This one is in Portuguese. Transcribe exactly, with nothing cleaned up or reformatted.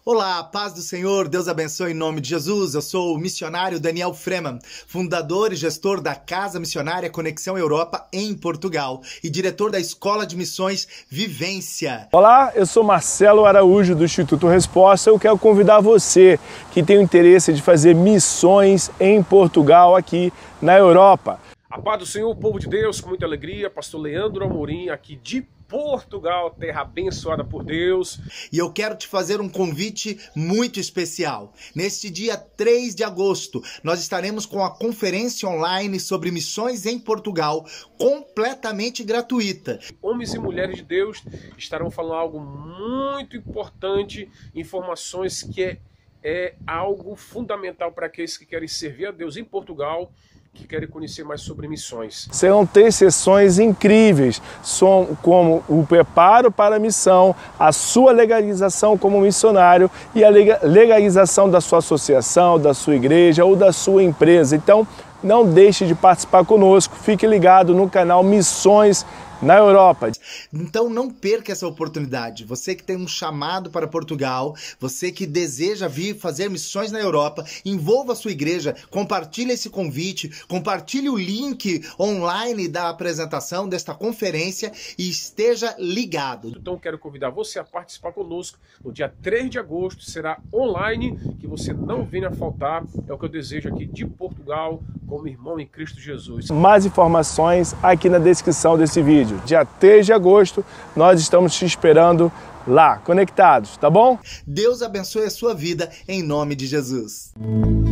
Olá, paz do Senhor, Deus abençoe em nome de Jesus. Eu sou o missionário Daniel Freeman, fundador e gestor da Casa Missionária Conexão Europa em Portugal e diretor da Escola de Missões Vivência. Olá, eu sou Marcelo Araújo do Instituto Resposta. Eu quero convidar você que tem o interesse de fazer missões em Portugal, aqui na Europa. A paz do Senhor, povo de Deus, com muita alegria, pastor Leandro Amorim, aqui de Portugal, terra abençoada por Deus. E eu quero te fazer um convite muito especial. Neste dia três de agosto, nós estaremos com a conferência online sobre missões em Portugal, completamente gratuita. Homens e mulheres de Deus estarão falando algo muito importante, informações que é, é algo fundamental para aqueles que querem servir a Deus em Portugal, que querem conhecer mais sobre missões. Serão três sessões incríveis, são como o preparo para a missão, a sua legalização como missionário e a legalização da sua associação, da sua igreja ou da sua empresa. Então, não deixe de participar conosco, fique ligado no canal Missões na Europa. Então não perca essa oportunidade. Você que tem um chamado para Portugal, você que deseja vir fazer missões na Europa, envolva a sua igreja, compartilhe esse convite, compartilhe o link online da apresentação desta conferência e esteja ligado. Então quero convidar você a participar conosco no dia três de agosto, será online, que você não venha faltar, é o que eu desejo aqui de Portugal, como irmão em Cristo Jesus. Mais informações aqui na descrição desse vídeo. Dia três de agosto, nós estamos te esperando lá, conectados, tá bom? Deus abençoe a sua vida em nome de Jesus.